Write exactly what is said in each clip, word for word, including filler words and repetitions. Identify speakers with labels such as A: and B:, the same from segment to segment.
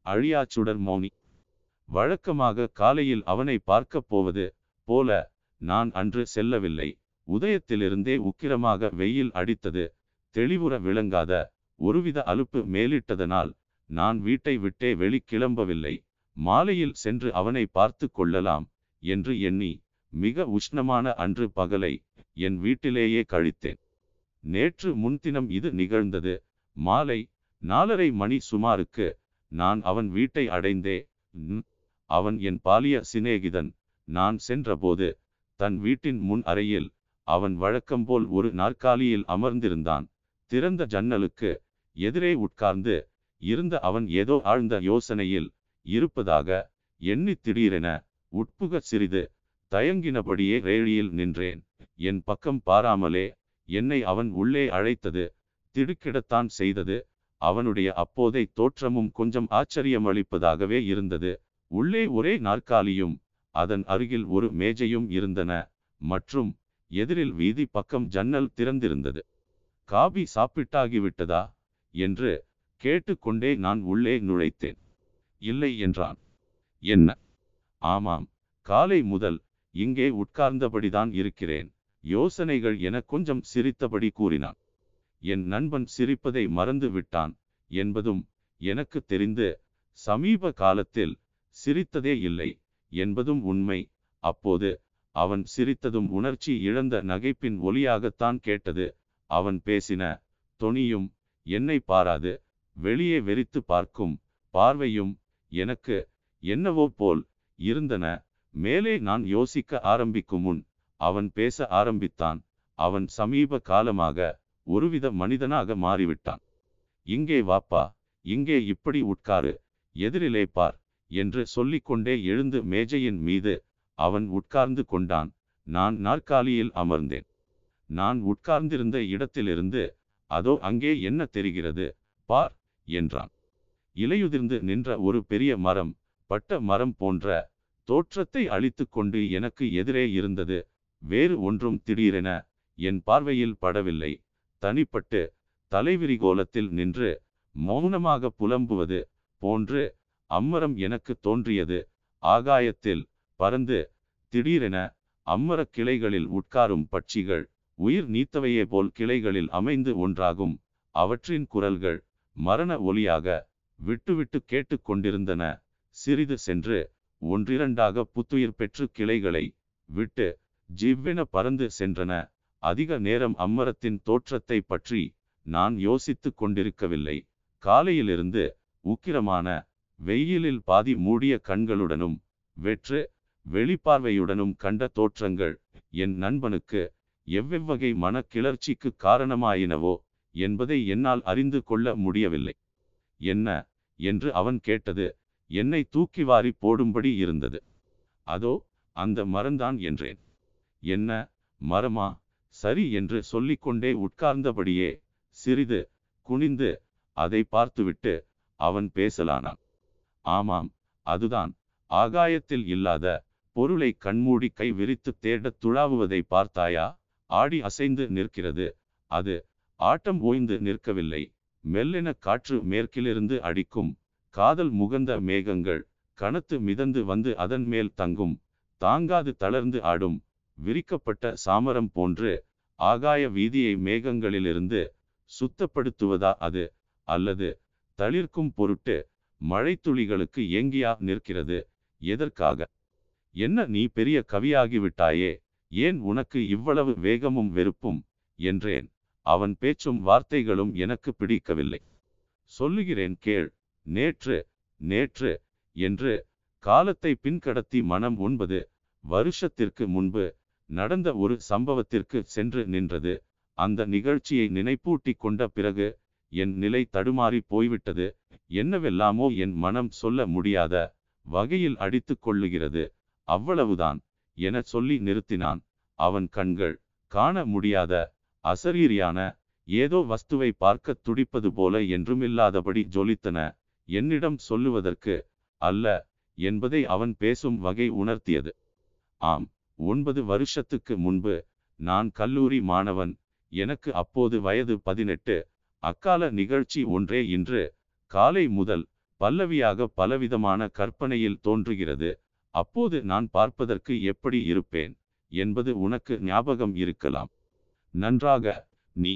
A: அழியாச்சுடர் மௌனி. வழக்கமாக காலையில் அவனை பார்க்கப் போவது போல நான் அன்று செல்லவில்லை. உதயத்திலிருந்தே உக்கிரமாக வெயில் அடித்தது. தெளிவுற விளங்காத ஒருவித அலுப்பு மேலிட்டதனால் நான் வீட்டை விட்டே வெளி கிளம்பவில்லை. மாலையில் சென்று அவனை பார்த்து கொள்ளலாம் என்று எண்ணி மிக உஷ்ணமான அன்று பகலை என் வீட்டிலேயே கழித்தேன். நேற்று முன்தினம் இது நிகழ்ந்தது. மாலை நாலரை மணி சுமாருக்கு நான் அவன் வீட்டை அடைந்தே. அவன் என் பாலிய சிநேகிதன். நான் சென்றபோது தன் வீட்டின் முன் அறையில் அவன் வழக்கம்போல் ஒரு நாற்காலியில் அமர்ந்திருந்தான். திறந்த ஜன்னலுக்கு எதிரே உட்கார்ந்து இருந்த அவன் ஏதோ ஆழ்ந்த யோசனையில் இருப்பதாக எண்ணி திடீரென உட்புக சிறிது தயங்கினபடியே ரேழியில் நின்றேன். என் பக்கம் பாராமலே என்னை அவன் உள்ளே அழைத்தது திடுக்கிடத்தான் செய்தது. அவனுடைய அப்போதை தோற்றமும் கொஞ்சம் ஆச்சரியமளிப்பதாகவே இருந்தது. உள்ளே ஒரே நாற்காலியும் அதன் அருகில் ஒரு மேஜையும் இருந்தன. மற்றும் எதிரில் வீதி பக்கம் ஜன்னல் திறந்திருந்தது. காபி சாப்பிட்டாகிவிட்டதா என்று கேட்டுக்கொண்டே நான் உள்ளே நுழைத்தேன். இல்லை என்றான். என்ன? ஆமாம், காலை முதல் இங்கே உட்கார்ந்தபடிதான் இருக்கிறேன். யோசனைகள் என கொஞ்சம் சிரித்தபடி கூறினான். என் நண்பன் சிரிப்பதை மறந்து விட்டான் என்பதும் எனக்கு தெரிந்து சமீப காலத்தில் சிரித்ததே இல்லை என்பதும் உண்மை. அப்போது அவன் சிரித்ததும் உணர்ச்சி இழந்த நகைப்பின் ஒலியாகத்தான் கேட்டது. அவன் பேசின தொனியும் என்னை பாராது வெளியே வெறித்து பார்க்கும் பார்வையும் எனக்கு என்னவோ போல் இருந்தன. மேலே நான் யோசிக்க ஆரம்பிக்கும் முன் அவன் பேச ஆரம்பித்தான். அவன் சமீப காலமாக ஒருவித மனிதனாக மாறிவிட்டான். இங்கே வாப்பா, இங்கே இப்படி உட்காரு, எதிரிலே பார் என்று சொல்லிக்கொண்டே எழுந்து மேஜையின் மீது அவன் உட்கார்ந்து கொண்டான். நான் நாற்காலியில் அமர்ந்தேன். நான் உட்கார்ந்திருந்த இடத்திலிருந்து அதோ அங்கே என்ன தெரிகிறது பார் என்றான். இலையுதிர்ந்து நின்ற ஒரு பெரிய மரம், பட்ட மரம் போன்ற தோற்றத்தை அழித்து கொண்டு எனக்கு எதிரே இருந்தது. வேறு ஒன்றும் திடீரென என் பார்வையில் படவில்லை. தனிப்பட்டு தலைவிரிகோலத்தில் நின்று மௌனமாக புலம்புவது போன்று அம்மரம் எனக்கு தோன்றியது. ஆகாயத்தில் பறந்து திடீரென அம்மரக் கிளைகளில் உட்காரும் பட்சிகள் உயிர் நீத்தவையே போல் கிளைகளில் அமைந்து ஒன்றாகும். அவற்றின் குரல்கள் மரண ஒலியாக விட்டுவிட்டு கேட்டு கொண்டிருந்தன. சிறிது சென்று ஒன்றிரண்டாக புத்துயிர் பெற்று கிளைகளை விட்டு ஜிவ்வென பறந்து சென்றன. அதிக நேரம் அம்மரத்தின் தோற்றத்தை பற்றி நான் யோசித்து கொண்டிருக்கவில்லை. காலையிலிருந்து உக்கிரமான வெயிலில் பாதி மூடிய கண்களுடனும் வெற்று வெளிப்பார்வையுடனும் கண்ட தோற்றங்கள் என் நண்பனுக்கு எவ்வெவ்வகை மன கிளர்ச்சிக்கு காரணமாயினவோ என்பதை என்னால் அறிந்து கொள்ள முடியவில்லை. என்ன என்று அவன் கேட்டது என்னை தூக்கி வாரி போடும்படி இருந்தது. அதோ அந்த மரம்தான் என்றேன். என்ன மரமா? சரி என்று சொல்லிக்கொண்டே உட்கார்ந்தபடியே சிறிது குனிந்து அதை பார்த்துவிட்டு அவன் பேசலானான். ஆமாம், அதுதான். ஆகாயத்தில் இல்லாத பொருளை கண்மூடி கை விரித்து தேடத் துழாவுவதை பார்த்தாயா? ஆடி அசைந்து நிற்கிறது. அது ஆட்டம் ஓய்ந்து நிற்கவில்லை. மெல்லென காற்று மேற்கிலிருந்து அடிக்கும். காதல் முகந்த மேகங்கள் கனத்து மிதந்து வந்து அதன் மேல் தங்கும். தாங்காது தளர்ந்து ஆடும். விரிக்கப்பட்ட சாமரம் போன்று ஆகாய வீதியை மேகங்களிலிருந்து சுத்தப்படுத்துவதா அது? அல்லது தளிர்க்கும் பொருட்டு மழைத்துளிகளுக்கு ஏங்கியா நிற்கிறது? எதற்காக? என்ன நீ பெரிய கவியாகிவிட்டாயே, ஏன் உனக்கு இவ்வளவு வேகமும் வெறுப்பும் என்றேன். அவன் பேச்சும் வார்த்தைகளும் எனக்கு பிடிக்கவில்லை. சொல்லுகிறேன் கேள். நேற்று நேற்று என்று காலத்தை பின்கடத்தி மனம் ஒன்பது வருஷத்திற்கு முன்பு நடந்த ஒரு சம்பவத்திற்கு சென்று நின்றது. அந்த நிகழ்ச்சியை நினைப்பூட்டி கொண்ட பிறகு என் நிலை தடுமாறி போய்விட்டது. என்னவெல்லாமோ என் மனம் சொல்ல முடியாத வகையில் அடித்து கொள்ளுகிறது. அவ்வளவுதான் என சொல்லி நிறுத்தினான். அவன் கண்கள் காண முடியாத அசரீரியான ஏதோ வஸ்துவை பார்க்க துடிப்பது போல என்றுமில்லாதபடி ஜொலித்தன. என்னிடம் சொல்லுவதற்கு அல்ல என்பதை அவன் பேசும் வகை உணர்த்தியது. ஆம், ஒன்பது வருஷத்துக்கு முன்பு நான் கல்லூரி மாணவன். எனக்கு அப்போது வயது பதினெட்டு. அக்கால நிகழ்ச்சி ஒன்றே. இன்று காலை முதல் பல்லவியாக பலவிதமான கற்பனையில் தோன்றுகிறது. அப்போது நான் பார்ப்பதற்கு எப்படி இருப்பேன் என்பது உனக்கு ஞாபகம் இருக்கலாம். நன்றாக. நீ.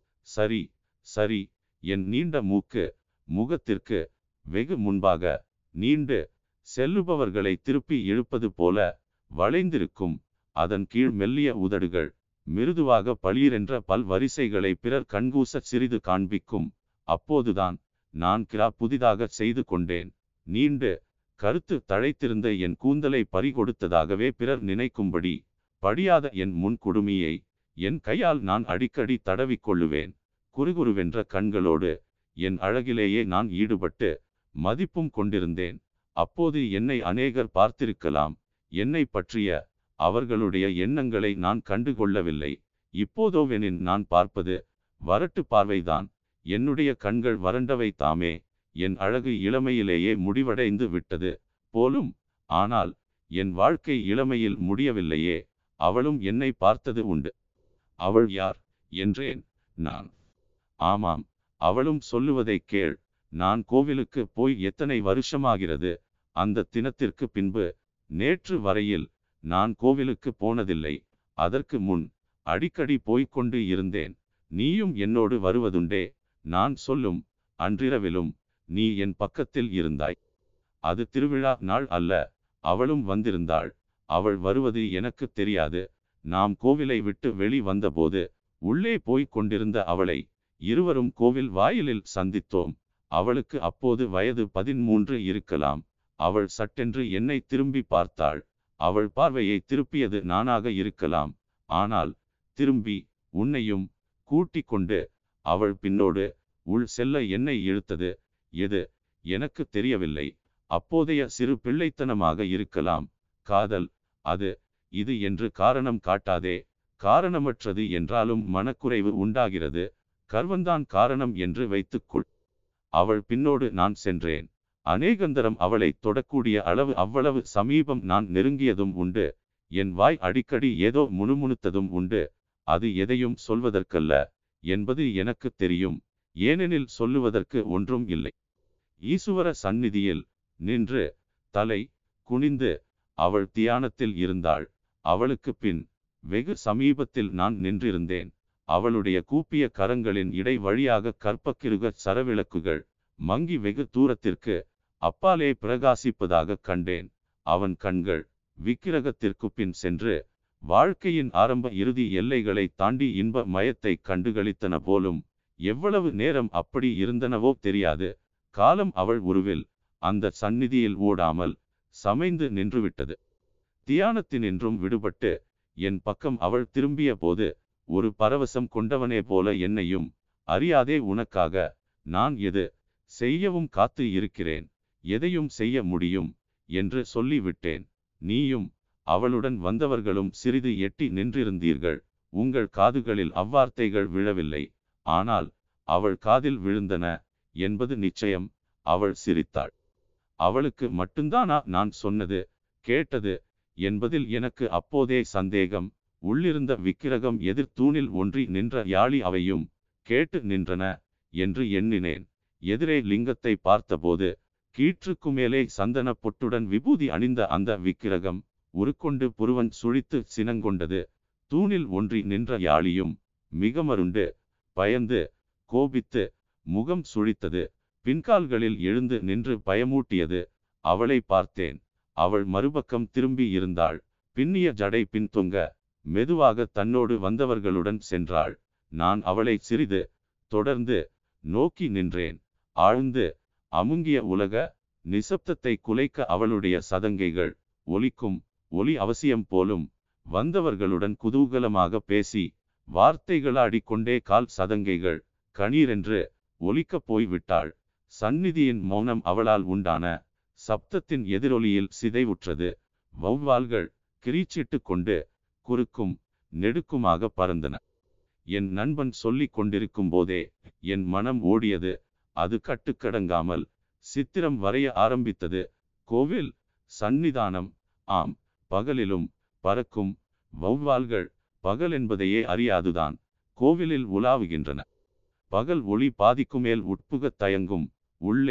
A: சரி சரி. என் நீண்ட மூக்கு முகத்திற்கு வெகு முன்பாக நீண்டு செல்லுபவர்களை திருப்பி இழுப்பது போல வளைந்திருக்கும். அதன் கீழ் மெல்லிய உதடுகள் மிருதுவாக பளீரென்ற பல் வரிசைகளை பிறர் கண்கூச சிறிது காண்பிக்கும். அப்போதுதான் நான் கிரா புதிதாக செய்து கொண்டேன். நீண்டு கருத்து தழைத்திருந்த என் கூந்தலை பறிகொடுத்ததாகவே பிறர் நினைக்கும்படி படியாத என் முன் குடுமியை என் கையால் நான் அடிக்கடி தடவிக்கொள்ளுவேன். குறுகுறுவென்ற கண்களோடு என் அழகிலேயே நான் ஈடுபட்டு மதிப்பும் கொண்டிருந்தேன். அப்போது என்னை அநேகர் பார்த்திருக்கலாம். என்னை பற்றிய அவர்களுடைய எண்ணங்களை நான் கண்டுகொள்ளவில்லை. இப்போதோவெனின் நான் பார்ப்பது வரட்டு பார்வைதான். என்னுடைய கண்கள் வறண்டவை தாமே. என் அழகு இளமையிலேயே முடிவடைந்து விட்டது போலும். ஆனால் என் வாழ்க்கை இளமையில் முடியவில்லையே. அவளும் என்னை பார்த்தது உண்டு. அவள் யார் என்றேன் நான். ஆமாம், அவளும் சொல்லுவதை கேள். நான் கோவிலுக்கு போய் எத்தனை வருஷமாகிறது. அந்த தினத்திற்கு பின்பு நேற்று வரையில் நான் கோவிலுக்கு போனதில்லை. அதற்கு முன் அடிக்கடி போய்கொண்டு இருந்தேன். நீயும் என்னோடு வருவதுண்டே. நான் சொல்லும் அன்றிரவிலும் நீ என் பக்கத்தில் இருந்தாய். அது திருவிழா நாள் அல்ல. அவளும் வந்திருந்தாள். அவள் வருவது எனக்கு தெரியாது. நாம் கோவிலை விட்டு வெளி வந்தபோது உள்ளே போய்க் கொண்டிருந்த அவளை இருவரும் கோவில் வாயிலில் சந்தித்தோம். அவளுக்கு அப்போது வயது பதிமூன்று இருக்கலாம். அவள் சட்டென்று என்னை திரும்பி பார்த்தாள். அவள் பார்வையை திருப்பியது நானாக இருக்கலாம். ஆனால் திரும்பி உன்னையும் கூட்டிக் கொண்டு அவள் பின்னோடு உள் செல்ல என்னை இழுத்தது எது எனக்கு தெரியவில்லை. அப்போதைய சிறு பிள்ளைத்தனமாக இருக்கலாம். காதல் அது இது என்று காரணம் காட்டாதே. காரணமற்றது என்றாலும் மனக்குறைவு உண்டாகிறது. கர்வந்தான் காரணம் என்று வைத்துக்கொள். அவள் பின்னோடு நான் சென்றேன். அநேகந்தரம் அவளை தொடக்கூடிய அளவு அவ்வளவு சமீபம் நான் நெருங்கியதும் உண்டு. என் வாய் அடிக்கடி ஏதோ முணுமுணுத்ததும் உண்டு. அது எதையும் சொல்வதற்கல்ல என்பது எனக்கு தெரியும். ஏனெனில் சொல்லுவதற்கு ஒன்றும் இல்லை. ஈசுவர சந்நிதியில் நின்று தலை குனிந்து அவள் தியானத்தில் இருந்தாள். அவளுக்கு பின் வெகு சமீபத்தில் நான் நின்றிருந்தேன். அவளுடைய கூப்பிய கரங்களின் இடை வழியாக கற்பக்கிருக சரவிளக்குகள் மங்கி வெகு தூரத்திற்கு அப்பாலே பிரகாசிப்பதாக கண்டேன். அவன் கண்கள் விக்கிரகத்திற்கு பின் சென்று வாழ்க்கையின் ஆரம்ப இறுதி எல்லைகளை தாண்டி இன்ப மயத்தை கண்டுகளித்தன போலும். எவ்வளவு நேரம் அப்படி இருந்தனவோ தெரியாது. காலம் அவள் உருவில் அந்த சந்நிதியில் ஓடாமல் சமைந்து நின்றுவிட்டது. தியானத்தினின்றும் விடுபட்டு என் பக்கம் அவள் திரும்பிய போது ஒரு பரவசம் கொண்டவனே போல என்னையும் அறியாதே உனக்காக நான் எது செய்யவும் காத்து இருக்கிறேன். எதையும் செய்ய முடியும் என்று சொல்லிவிட்டேன். நீயும் அவளுடன் வந்தவர்களும் சிறிது எட்டி நின்றிருந்தீர்கள். உங்கள் காதுகளில் அவ்வார்த்தைகள் விழவில்லை. ஆனால் அவள் காதில் விழுந்தன என்பது நிச்சயம். அவள் சிரித்தாள். அவளுக்கு மட்டும்தானா நான் சொன்னது கேட்டது என்பதில் எனக்கு அப்போதே சந்தேகம். உள்ளிருந்த விக்கிரகம் எதிர் தூணில் ஒன்றி நின்ற யாழி அவையும் கேட்டு நின்றன என்று எண்ணினேன். எதிரே லிங்கத்தை பார்த்தபோது கீற்றுக்கு மேலே சந்தன பொட்டுடன் விபூதி அணிந்த அந்த விக்கிரகம் உருக்கொண்டு புருவன் சுழித்து சினங்கொண்டது. தூணில் ஒன்றி நின்ற யாழியும் மிகமருண்டு பயந்து கோபித்து முகம் சுழித்தது. பின்கால்களில் எழுந்து நின்று பயமூட்டியது. அவளை பார்த்தேன். அவள் மறுபக்கம் திரும்பி இருந்தாள். பின்னிய ஜடை பின்தொங்க மெதுவாக தன்னோடு வந்தவர்களுடன் சென்றாள். நான் அவளை சிறிது தொடர்ந்து நோக்கி நின்றேன். ஆழ்ந்து அமுங்கிய உலக நிசப்தத்தை குலைக்க அவளுடைய சதங்கைகள் ஒலிக்கும் ஒலி அவசியம் போலும். வந்தவர்களுடன் குதூகலமாக பேசி வார்த்தைகளாடிக்கொண்டே கால் சதங்கைகள் கணீரென்று ஒலிக்கப் போய்விட்டாள். சந்நிதியின் மௌனம் அவளால் உண்டான சப்தத்தின் எதிரொலியில் சிதைவுற்றது. வௌவால்கள் கிரீச்சிட்டு கொண்டு குறுக்கும் நெடுக்குமாக பறந்தன. என் நண்பன் சொல்லிக் கொண்டிருக்கும் போதே என் மனம் ஓடியது. அது கட்டுக்கடங்காமல் சித்திரம் வரைய ஆரம்பித்தது. கோவில் சந்நிதானம். ஆம், பகலிலும் பறக்கும் வௌவால்கள் பகல் என்பதையே அறியாதுதான் கோவிலில் உலாவுகின்றன. பகல் ஒளி பாதிக்குமேல் உட்புகத் தயங்கும். உள்ளே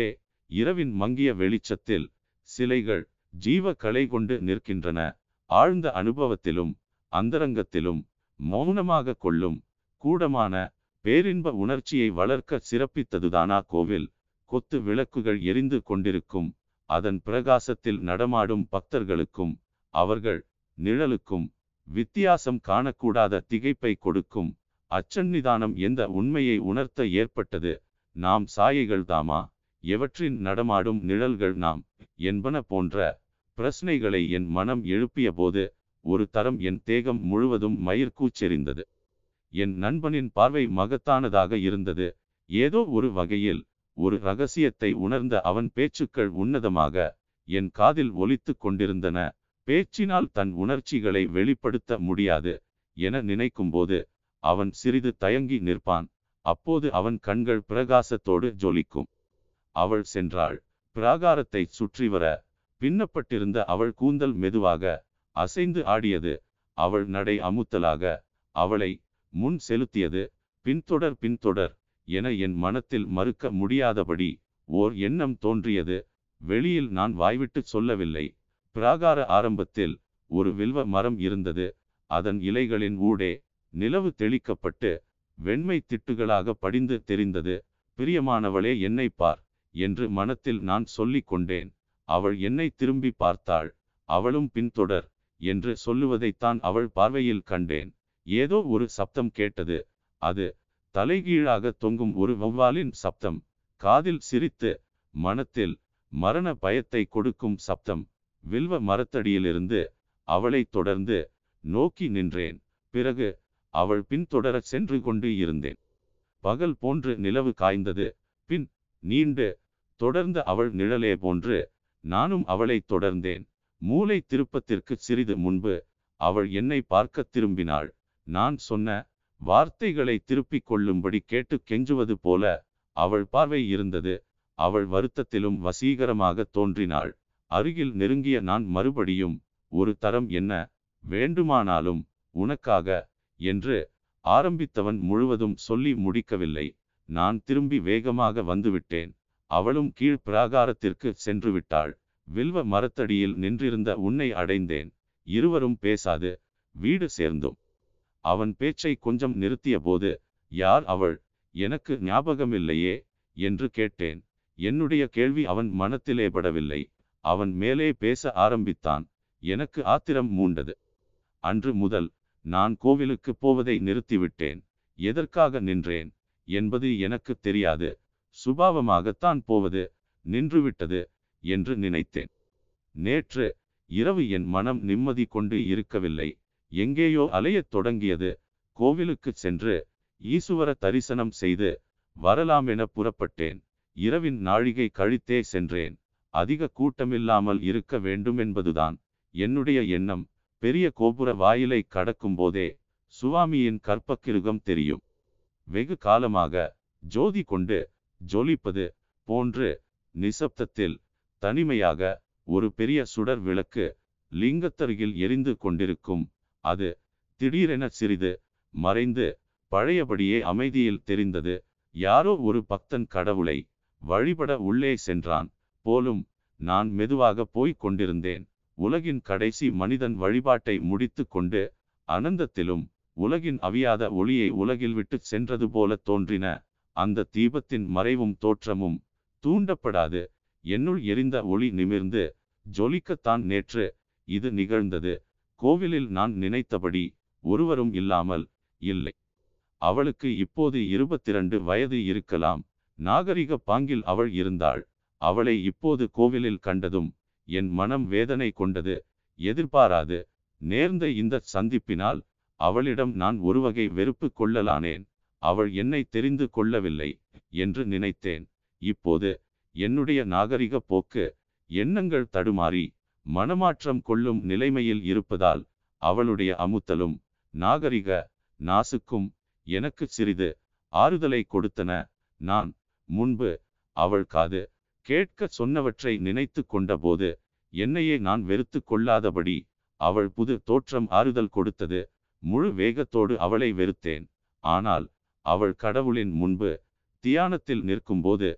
A: இரவின் மங்கிய வெளிச்சத்தில் சிலைகள் ஜீவ களை கொண்டு நிற்கின்றன. ஆழ்ந்த அனுபவத்திலும் அந்தரங்கத்திலும் மௌனமாக கொள்ளும் கூடமான பேரின்ப உணர்ச்சியை வளர்க்க சிறப்பித்ததுதானா கோவில்? கொத்து விளக்குகள் எரிந்து கொண்டிருக்கும் அதன் பிரகாசத்தில் நடமாடும் பக்தர்களுக்கும் அவர்கள் நிழலுக்கும் வித்தியாசம் காணக்கூடாத திகைப்பை கொடுக்கும் அச்சன்னிதானம் எந்த உண்மையை உணர்த்த ஏற்பட்டது? நாம் சாயைகள் தாமா, எவற்றின் நடமாடும் நிழல்கள் நாம் என்பன போன்ற பிரச்சனைகளை என் மனம் எழுப்பிய போது ஒரு தரம் என் தேகம் முழுவதும் மயிர்கூச்செறிந்தது. என் நண்பனின் பார்வை மகத்தானதாக இருந்தது. ஏதோ ஒரு வகையில் ஒரு இரகசியத்தை உணர்ந்த அவன் பேச்சுக்கள் உன்னதமாக என் காதில் ஒலித்து கொண்டிருந்தன. பேச்சினால் தன் உணர்ச்சிகளை வெளிப்படுத்த முடியாது என நினைக்கும்போது அவன் சிறிது தயங்கி நிற்பான். அப்போது அவன் கண்கள் பிரகாசத்தோடு ஜொலிக்கும். அவள் சென்றாள். பிராகாரத்தை சுற்றி வர பின்னப்பட்டிருந்த அவள் கூந்தல் மெதுவாக அசைந்து ஆடியது. அவள் நடை அமுத்தலாக அவளை முன் செலுத்தியது. பின்தொடர் பின்தொடர் என என் மனத்தில் மறுக்க முடியாதபடி ஓர் எண்ணம் தோன்றியது. வெளியில் நான் வாய்விட்டு சொல்லவில்லை. பிராகார ஆரம்பத்தில் ஒரு வில்வ மரம் இருந்தது. அதன் இலைகளின் ஊடே நிலவு தெளிக்கப்பட்டு வெண்மை திட்டுகளாக படிந்து தெரிந்தது. பிரியமானவளே, என்னை பார் என்று மனத்தில் நான் சொல்லிக் கொண்டேன். அவள் என்னை திரும்பி பார்த்தாள். அவளும் பின்தொடர் என்று சொல்லுவதைத்தான் அவள் பார்வையில் கண்டேன். ஏதோ ஒரு சப்தம் கேட்டது. அது தலைகீழாக தொங்கும் ஒரு வௌவாலின் சப்தம். காதில் சிரித்து மனத்தில் மரண பயத்தை கொடுக்கும் சப்தம். வில்வ மரத்தடியிலிருந்து அவளை தொடர்ந்து நோக்கி நின்றேன். பிறகு அவள் பின்தொடர சென்று கொண்டு இருந்தேன். பகல் போன்று நிலவு காய்ந்தது. பின் நீண்டு தொடர்ந்த அவள் நிழலே போன்று நானும் அவளை தொடர்ந்தேன். மூளை திருப்பத்திற்கு சிறிது முன்பு அவள் என்னை பார்க்க திரும்பினாள். நான் சொன்ன வார்த்தைகளை திருப்பிக் கொள்ளும்படி கேட்டு கெஞ்சுவது போல அவள் பார்வை இருந்தது. அவள் வருத்தத்திலும் வசீகரமாக தோன்றினாள். அருகில் நெருங்கிய நான் மறுபடியும் ஒரு தரம் என்ன வேண்டுமானாலும் உனக்காக என்று ஆரம்பித்தவன் முழுவதும் சொல்லி முடிக்கவில்லை. நான் திரும்பி வேகமாக வந்துவிட்டேன். அவளும் கீழ் பிராகாரத்திற்கு சென்று விட்டாள். வில்வ மரத்தடியில் நின்றிருந்த உன்னை அடைந்தேன். இருவரும் பேசாது வீடு சேர்ந்தோம். அவன் பேச்சை கொஞ்சம் நிறுத்திய போது, யார் அவள்? எனக்கு ஞாபகமில்லையே என்று கேட்டேன். என்னுடைய கேள்வி அவன் மனத்திலே படவில்லை. அவன் மேலே பேச ஆரம்பித்தான். எனக்கு ஆத்திரம் மூண்டது. அன்று முதல் நான் கோவிலுக்கு போவதை நிறுத்திவிட்டேன். எதற்காக நின்றேன் என்பது எனக்கு தெரியாது. சுபாவமாகத்தான் போவது நின்றுவிட்டது என்று நினைத்தேன். நேற்று இரவு என் மனம் நிம்மதி கொண்டு இருக்கவில்லை. எங்கேயோ அலையத் தொடங்கியது. கோவிலுக்கு சென்று ஈசுவர தரிசனம் செய்து வரலாமென புறப்பட்டேன். இரவின் நாழிகை கழித்தே சென்றேன். அதிக கூட்டமில்லாமல் இருக்க வேண்டுமென்பதுதான் என்னுடைய எண்ணம். பெரிய கோபுர வாயிலை கடக்கும் போதே சுவாமியின் கற்பக்கிருகம் தெரியும். வெகு காலமாக ஜோதி கொண்டு ஜொலிப்பது போன்று நிசப்தத்தில் தனிமையாக ஒரு பெரிய சுடர் விளக்கு லிங்கத்தருகில் எரிந்து கொண்டிருக்கும். அது திடீரென சிறிது மறைந்து பழையபடியே அமைதியில் தெரிந்தது. யாரோ ஒரு பக்தன் கடவுளை வழிபட உள்ளே சென்றான் போலும். நான் மெதுவாக போய்க் கொண்டிருந்தேன். உலகின் கடைசி மனிதன் வழிபாட்டை முடித்து கொண்டு அனந்தத்திலும் உலகின் அவியாத ஒளியை உலகில் விட்டு சென்றது போல தோன்றின. அந்த தீபத்தின் மறைவும் தோற்றமும் தூண்டப்படாது. என்னுள் எரிந்த ஒளி நிமிர்ந்து ஜொலிக்கத்தான் நேற்று இது நிகழ்ந்தது. கோவிலில் நான் நினைத்தபடி ஒருவரும் இல்லாமல் இல்லை. அவளுக்கு இப்போது இருபத்திரண்டு வயது இருக்கலாம். நாகரிக பாங்கில் அவள் இருந்தாள். அவளை இப்போது கோவிலில் கண்டதும் என் மனம் வேதனை கொண்டது. எதிர்பாராது நேர்ந்த இந்த சந்திப்பினால் அவளிடம் நான் ஒருவகை வெறுப்பு கொள்ளலானேன். அவள் என்னை தெரிந்து கொள்ளவில்லை என்று நினைத்தேன். இப்போது என்னுடைய நாகரிக போக்கு எண்ணங்கள் தடுமாறி மனமாற்றம் கொள்ளும் நிலைமையில் இருப்பதால் அவளுடைய அமுத்தலும் நாகரிக நாசுக்கும் எனக்கு சிறிது ஆறுதலை கொடுத்தன. நான் முன்பு அவள் காது கேட்க சொன்னவற்றை நினைத்து கொண்டபோது என்னையே நான் வெறுத்து கொள்ளாதபடி அவள் புது தோற்றம் ஆறுதல் கொடுத்தது. முழு வேகத்தோடு அவளை வெறுத்தேன். ஆனால் அவள் கடவுளின் முன்பு தியானத்தில் நிற்கும்போது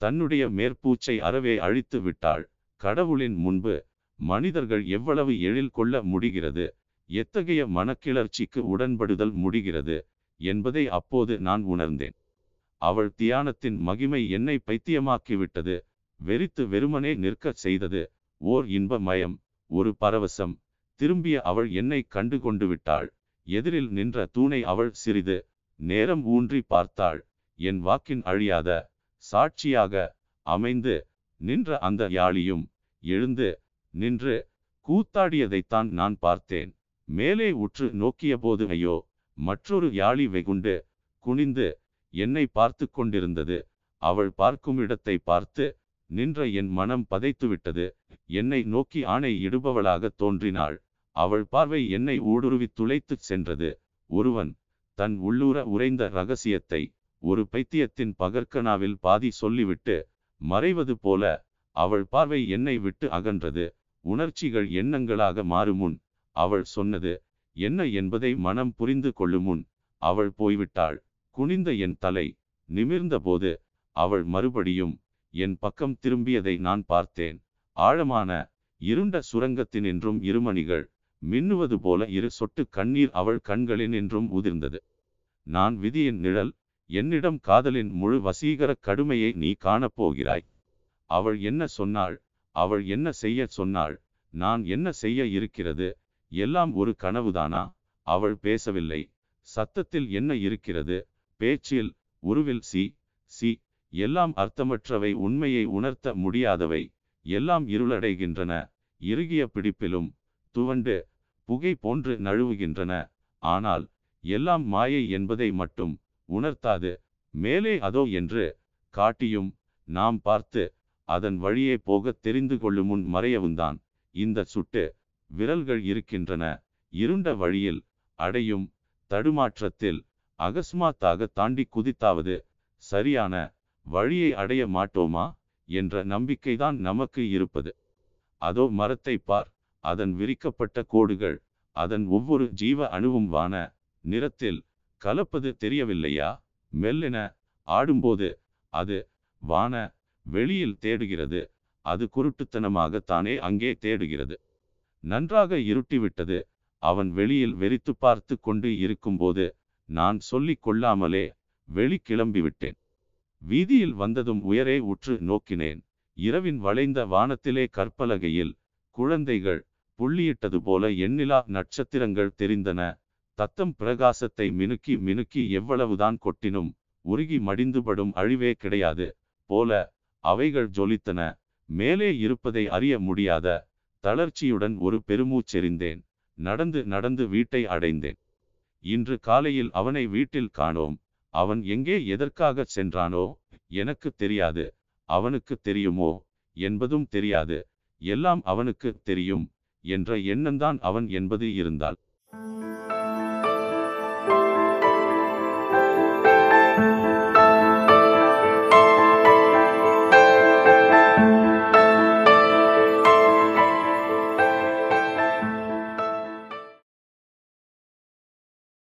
A: தன்னுடைய மேற்பூச்சை அறவே அழித்து விட்டாள். கடவுளின் முன்பு மனிதர்கள் எவ்வளவு எழில் கொள்ள முடிகிறது, எத்தகைய மனக்கிளர்ச்சிக்கு உடன்படுதல் முடிகிறது என்பதை அப்போது நான் உணர்ந்தேன். அவள் தியானத்தின் மகிமை என்னை பைத்தியமாக்கிவிட்டது. வெறித்து வெறுமனே நிற்கச் செய்தது. ஓர் இன்ப மயம், ஒரு பரவசம். திரும்பிய அவள் என்னை கண்டு கொண்டு விட்டாள். எதிரில் நின்ற தூணை அவள் சிறிது நேரம் ஊன்றி பார்த்தாள். என் வாக்கின் அழியாத சாட்சியாக அமைந்து நின்ற அந்த யாழியும் எழுந்து நின்று கூத்தாடியதைத்தான் நான் பார்த்தேன். மேலே உற்று நோக்கிய போது ஐயோ, மற்றொரு யாழி வெகுண்டு குனிந்து என்னை பார்த்து கொண்டிருந்தது. அவள் பார்க்கும் இடத்தை பார்த்து நின்ற என் மனம் பதைத்துவிட்டது. என்னை நோக்கி ஆணை இடுபவளாக தோன்றினாள். அவள் பார்வை என்னை ஊடுருவி துளைத்து சென்றது. ஒருவன் தன் உள்ளூர உறைந்த இரகசியத்தை ஒரு பைத்தியத்தின் பகற்கனாவில் பாதி சொல்லிவிட்டு மறைவது போல அவள் பார்வை என்னை விட்டு அகன்றது. உணர்ச்சிகள் எண்ணங்களாக மாறுமுன் அவள் சொன்னது என்ன என்பதை மனம் புரிந்து கொள்ளுமுன் அவள் போய்விட்டாள். குனிந்த என் தலை நிமிர்ந்த போது அவள் மறுபடியும் என் பக்கம் திரும்பியதை நான் பார்த்தேன். ஆழமான இருண்ட சுரங்கத்தினின்றும் இருமணிகள் மின்னுவது போல இரு சொட்டு கண்ணீர் அவள் கண்களினின்றும் உதிர்ந்தது. நான் விதியின் நிழல். என்னிடம் காதலின் முழு வசீகர கடுமையை நீ காணப்போகிறாய். அவள் என்ன சொன்னாள்? அவள் என்ன செய்ய சொன்னாள்? நான் என்ன செய்ய இருக்கிறது? எல்லாம் ஒரு கனவுதானா? அவள் பேசவில்லை. சத்தத்தில் என்ன இருக்கிறது? பேச்சில், உருவில் சி சி எல்லாம் அர்த்தமற்றவை, உண்மையை உணர்த்த முடியாதவை. எல்லாம் இருளடைகின்றன. இறுகிய பிடிப்பிலும் துவண்டு புகை போன்று நழுவுகின்றன. ஆனால் எல்லாம் மாயை என்பதை மட்டும் உணர்த்தாது. மேலே அதோ என்று காட்டியும் நாம் பார்த்து அதன் வழியே போக தெரிந்து கொள்ளுமுன் மறையவும்தான் இந்த சுட்டு விரல்கள் இருக்கின்றன. இருண்ட வழியில் அடையும் தடுமாற்றத்தில் அகஸ்மாத்தாக தாண்டி குதித்தாவது சரியான வழியை அடைய மாட்டோமா என்ற நம்பிக்கைதான் நமக்கு இருப்பது. அதோ மரத்தை பார். அதன் விரிக்கப்பட்ட கோடுகள், அதன் ஒவ்வொரு ஜீவ அணுவும் வான நிறத்தில் கலப்பது தெரியவில்லையா? மெல்லென ஆடும்போது அது வான வெளியில் தேடுகிறது. அது குருட்டுத்தனமாக தானே அங்கே தேடுகிறது. நன்றாக இருட்டிவிட்டது. அவன் வெளியில் வெறித்து பார்த்து கொண்டு இருக்கும்போது நான் சொல்லிக் கொள்ளாமலே வெளி கிளம்பிவிட்டேன். வீதியில் வந்ததும் உயரே உற்று நோக்கினேன். இரவின் வளைந்த வானத்திலே கற்பலகையில் குழந்தைகள் புள்ளியிட்டது போல எண்ணிலா நட்சத்திரங்கள் தெரிந்தன. தத்தம் பிரகாசத்தை மினுக்கி மினுக்கி எவ்வளவுதான் கொட்டினும் உருகி மடிந்துபடும் அழிவே கிடையாது போல அவைகள் ஜொலித்தன. மேலே இருப்பதை அறிய முடியாத தளர்ச்சியுடன் ஒரு பெருமூச்செறிந்தேன். நடந்து நடந்து வீட்டை அடைந்தேன். இன்று காலையில் அவனை வீட்டில் காணோம். அவன் எங்கே எதற்காக சென்றானோ எனக்கு தெரியாது. அவனுக்கு தெரியுமோ என்பதும் தெரியாது. எல்லாம் அவனுக்கு தெரியும் என்ற எண்ணம்தான் அவன் என்பது இருந்தால்